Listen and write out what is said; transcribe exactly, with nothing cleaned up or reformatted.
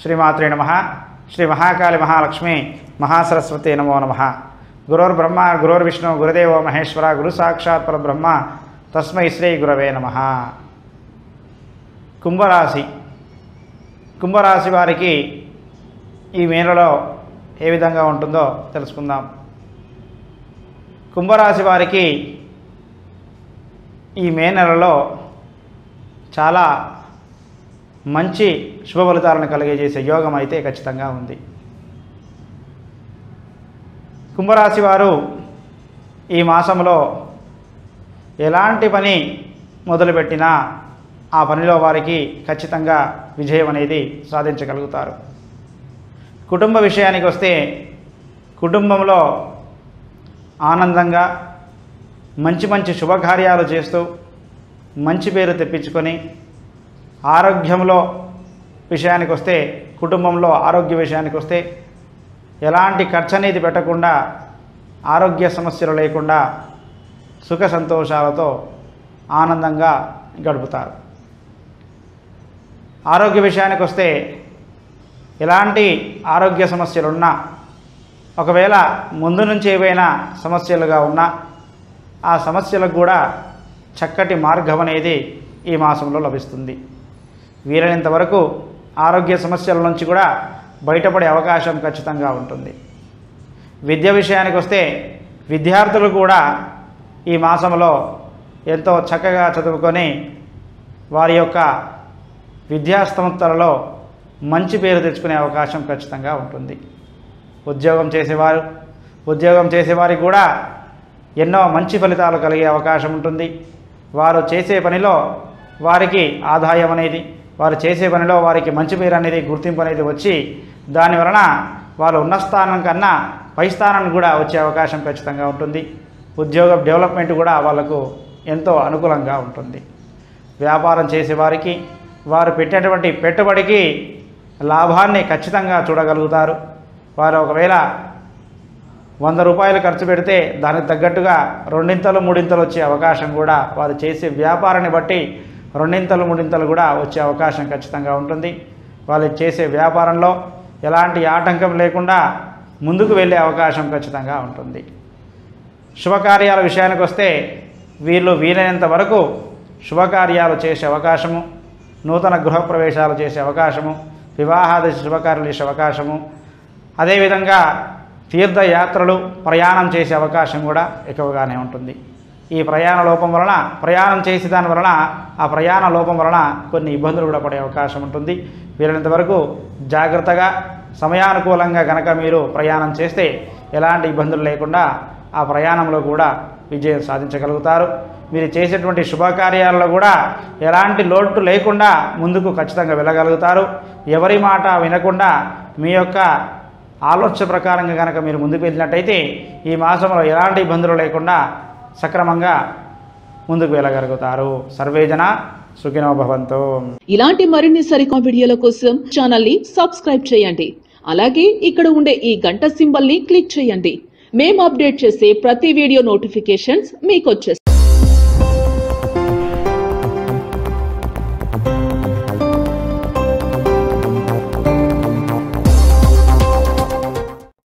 శ్రీమాత్రే నమః. శ్రీ మహాకాళి మహాలక్ష్మి మహాసరస్వతి నమో నమః. గురోర్బ్రహ్మ గురోర్విష్ణు గురుదేవో మహేశ్వర గురు సాక్షాత్ పరబ్రహ్మ తస్మై శ్రీ గురవే నమః. కుంభరాశి కుంభరాశి వారికి ఈ మే నెలలో ఏ విధంగా ఉంటుందో తెలుసుకుందాం. కుంభరాశి వారికి ఈ మే నెలలో చాలా మంచి శుభ ఫలితాలను కలిగజేసే యోగం అయితే ఖచ్చితంగా ఉంది. కుంభరాశి వారు ఈ మాసంలో ఎలాంటి పని మొదలుపెట్టినా ఆ పనిలో వారికి ఖచ్చితంగా విజయం అనేది సాధించగలుగుతారు. కుటుంబ విషయానికి వస్తే కుటుంబంలో ఆనందంగా మంచి మంచి శుభకార్యాలు చేస్తూ మంచి పేరు తెప్పించుకొని, ఆరోగ్యంలో విషయానికి వస్తే కుటుంబంలో ఆరోగ్య విషయానికి వస్తే ఎలాంటి ఖర్చు అనేది పెట్టకుండా, ఆరోగ్య సమస్యలు లేకుండా సుఖ సంతోషాలతో ఆనందంగా గడుపుతారు. ఆరోగ్య విషయానికి వస్తే ఎలాంటి ఆరోగ్య సమస్యలున్నా, ఒకవేళ ముందు నుంచి ఏవైనా సమస్యలుగా ఉన్నా ఆ సమస్యలకు కూడా చక్కటి మార్గం అనేది ఈ మాసంలో లభిస్తుంది. వీలైనంత వరకు ఆరోగ్య సమస్యల నుంచి కూడా బయటపడే అవకాశం ఖచ్చితంగా ఉంటుంది. విద్య విషయానికి వస్తే విద్యార్థులు కూడా ఈ మాసంలో ఎంతో చక్కగా చదువుకొని వారి యొక్క విద్యా సంస్థలలో మంచి పేరు తెచ్చుకునే అవకాశం ఖచ్చితంగా ఉంటుంది. ఉద్యోగం చేసేవారు ఉద్యోగం చేసేవారికి కూడా ఎన్నో మంచి ఫలితాలు కలిగే అవకాశం ఉంటుంది. వారు చేసే పనిలో వారికి ఆదాయం అనేది, వారు చేసే పనిలో వారికి మంచి పేరు అనేది, గుర్తింపు అనేది వచ్చి దాని వలన వాళ్ళు ఉన్న స్థానం కన్నా పై స్థానానికి కూడా వచ్చే అవకాశం ఖచ్చితంగా ఉంటుంది. ఉద్యోగ డెవలప్మెంట్ కూడా వాళ్ళకు ఎంతో అనుకూలంగా ఉంటుంది. వ్యాపారం చేసేవారికి వారు పెట్టేటువంటి పెట్టుబడికి లాభాన్ని ఖచ్చితంగా చూడగలుగుతారు. వారు ఒకవేళ వంద రూపాయలు ఖర్చు పెడితే దానికి తగ్గట్టుగా రెండింతలు మూడింతలు వచ్చే అవకాశం కూడా, వారు చేసే వ్యాపారాన్ని బట్టి రెండింతలు మూడింతలు కూడా వచ్చే అవకాశం ఖచ్చితంగా ఉంటుంది. వాళ్ళు చేసే వ్యాపారంలో ఎలాంటి ఆటంకం లేకుండా ముందుకు వెళ్ళే అవకాశం ఖచ్చితంగా ఉంటుంది. శుభకార్యాల విషయానికి వస్తే వీళ్ళు వీలైనంత వరకు శుభకార్యాలు చేసే అవకాశము, నూతన గృహప్రవేశాలు చేసే అవకాశము, వివాహాది శుభకార్యాలు చేసే అవకాశము, అదేవిధంగా తీర్థయాత్రలు ప్రయాణం చేసే అవకాశం కూడా ఎక్కువగానే ఉంటుంది. ఈ ప్రయాణ లోపం వలన ప్రయాణం చేసే దాని వలన ఆ ప్రయాణ లోపం వలన కొన్ని ఇబ్బందులు కూడా పడే అవకాశం ఉంటుంది. వీలైనంత వరకు జాగ్రత్తగా సమయానుకూలంగా కనుక మీరు ప్రయాణం చేస్తే ఎలాంటి ఇబ్బందులు లేకుండా ఆ ప్రయాణంలో కూడా విజయం సాధించగలుగుతారు. మీరు చేసేటువంటి శుభకార్యాలలో కూడా ఎలాంటి లోటు లేకుండా ముందుకు ఖచ్చితంగా వెళ్ళగలుగుతారు. ఎవరి మాట వినకుండా మీ యొక్క ఆలోచన ప్రకారంగా కనుక మీరు ముందుకు వెళ్ళినట్టయితే ఈ మాసంలో ఎలాంటి ఇబ్బందులు లేకుండా సక్రమంగా ముందుకు వెళ్ళగలుగుతారు. సర్వేజన సుఖినో భవంతు. ఇలాంటి మరిన్ని సరికొత్త వీడియోల కోసం ఛానల్ ని సబ్స్క్రైబ్ చేయండి. అలాగే ఇక్కడ ఉండే ఈ గంట సింబల్ ని క్లిక్ చేయండి. మేము అప్డేట్ చేసే ప్రతి వీడియో నోటిఫికేషన్స్ మీకు వచ్చేస్తాయి.